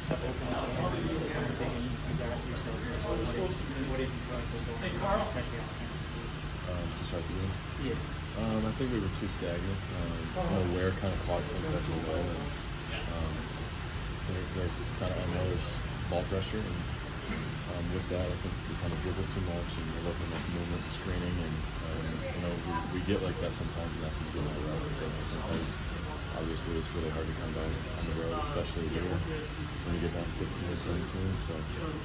to open up games and everything, and you direct yourself. What did you feel like was going on, especially offensively? To start the game? Yeah. I think we were too stagnant. Ware kind of clogged things up a little bit. They're kind of unnoticed ball pressure, and with that, I think we kind of dribbled too much, and there wasn't enough movement and screening, and we get like that sometimes, and that can get our routes. So sometimes, obviously, it's really hard to come back on the road, especially here when you get down 15 or 17. So,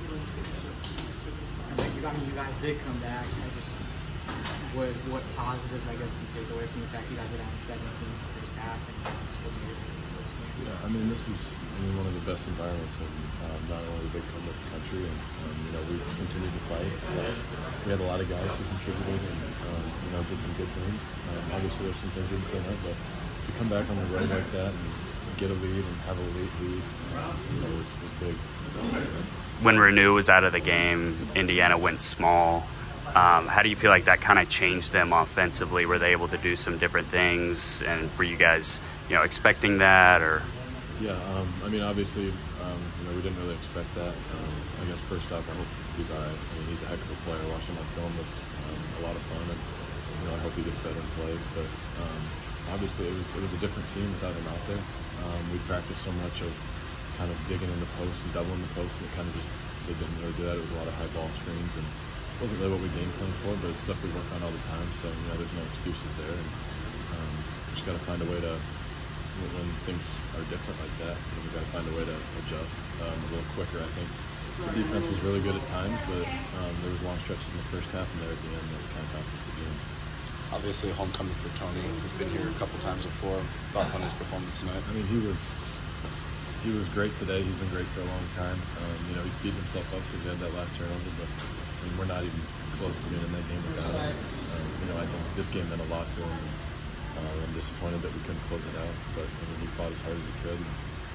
you guys did come back. What positives, I guess, do you take away from the fact you guys were down 17 in the first half and still made it to the close game? Yeah, I mean, this is one of the best environments in not only the Big Ten but the country, and we continued to fight. We had a lot of guys who contributed and did some good things. Obviously, there's some things we didn't clean up, but to come back on the road like that and get a lead and have a lead, was big. When Renew was out of the game, Indiana went small. How do you feel like that kind of changed them offensively? Were they able to do some different things, and were you guys, expecting that, or? Yeah, I mean, obviously, we didn't really expect that. I guess first off, I hope he's all right. I mean, he's a heck of a player. Watching him on film was a lot of fun, and I hope he gets better in plays. But obviously, it was a different team without him out there. We practiced so much of kind of digging in the post and doubling the post, and it kind of they didn't really do that. It was a lot of high ball screens, and it wasn't really what we game planned for, but it's stuff we work on all the time, so there's no excuses there. And just got to find a way to, when things are different like that, we got to find a way to adjust a little quicker. I think the defense was really good at times, but there was long stretches in the first half and there at the end that kind of cost us the game. Obviously, homecoming for Tony. He's been here a couple times before. Thoughts on his performance tonight? I mean, he was great today. He's been great for a long time. He speeded himself up because he had that last turnover, but we're not even close to being in that game without him. I think this game meant a lot to him. I'm disappointed that we couldn't close it out, but he fought as hard as he could.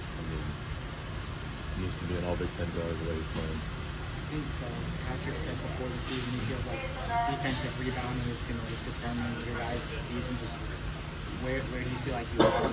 He needs to be an all Big Ten guard the way he's playing. I think Patrick said before the season he feels like defensive rebounding is going to determine your guys' season. Just where do you feel like you are?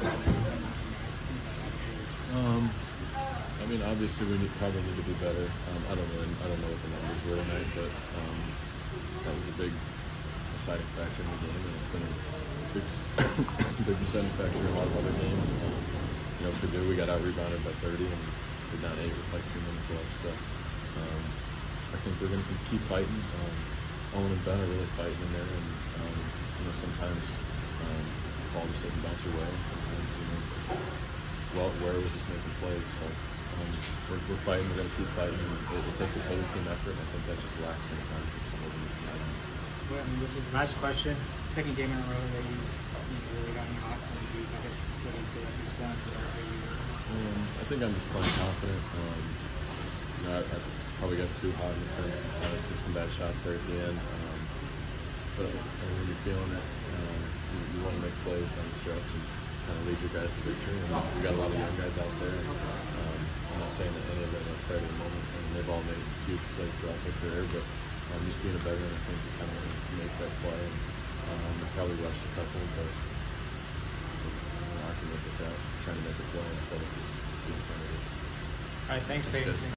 I mean, obviously we probably need to be better. I don't know what the numbers were tonight, but that was a big deciding factor in the game, and it's been a big deciding factor in a lot of other games. Purdue, we got out rebounded by 30, and we're down 8 with like 2 minutes left. So I think we're going to keep fighting. Owen and Ben are really fighting in there, and sometimes the ball just doesn't bounce your way, and sometimes Ware was just making plays. So we're fighting. We're going to keep fighting. It takes a total team effort, and I think that just lacks sometimes from some of them. Well, I mean, this is last question. Second game in a row that you've really gotten hot from the deep. I guess what do you feel like he's done for you? I think I'm just playing confident. I probably got too hot in the sense and kind of took some bad shots there at the end. But when you're feeling it, you want to make plays down the stretch and kind of lead your guys to victory. And we got a lot of young guys out there. And, I'm not saying that any of them are afraid at the moment. I mean, they've all made huge plays throughout their career, but just being a veteran, I think you kind of make that play. And probably rushed a couple, but I can look at that, trying to make a play instead of just being tentative. All right, thanks, Payton.